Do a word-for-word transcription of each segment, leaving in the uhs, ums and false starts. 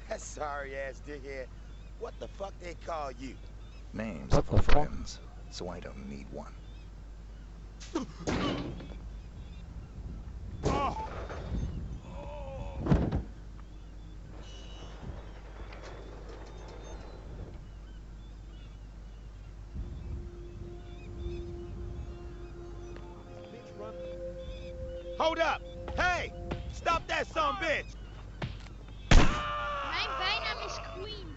Sorry ass dickhead. What the fuck they call you? Names What for the fuck? friends, so I don't need one. Oh. Hold up! Hey! Stop that son of a bitch! Mijn bijnaam is Queen.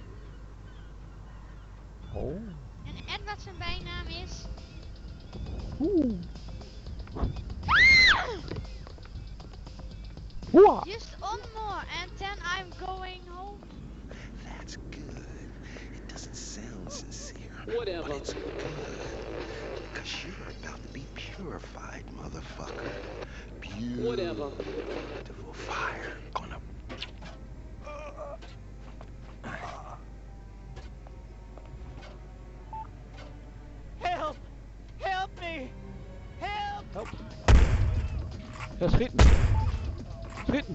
Oh. En Ed wat zijn bijnaam is? Oeh. Oeh. Just one more and then I'm going home. That's good. It doesn't sound sincere, Whatever. but it's good. Because you're about to be purified, motherfucker. Whatever. Beautiful fire gonna... Help! Help me! Help! Help. Ja, schieten. Schieten.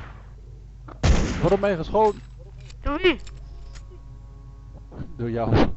Word op mij geschoten. Door wie? Door jou.